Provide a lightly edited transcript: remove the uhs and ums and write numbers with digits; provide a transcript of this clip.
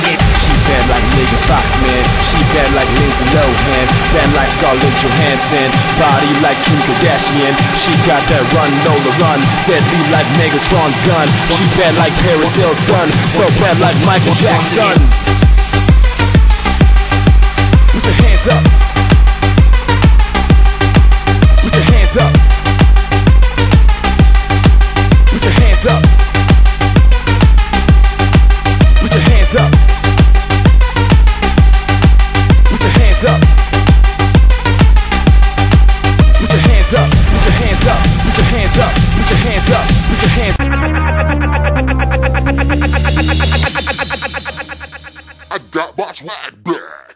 She bad like Megan Fox, man. She bad like Lindsay Lohan. Bad like Scarlett Johansson. Body like Kim Kardashian. She got that run, Lola run. Deadly like Megatron's gun. She bad like Paris Hilton. So bad like Michael Jackson. With your hands up. With your hands up. With your hands up. With your hands up. With your hands up. With your hands up. With your hands up. With your hands up. With your hands up. With your hands up. I got my swag back.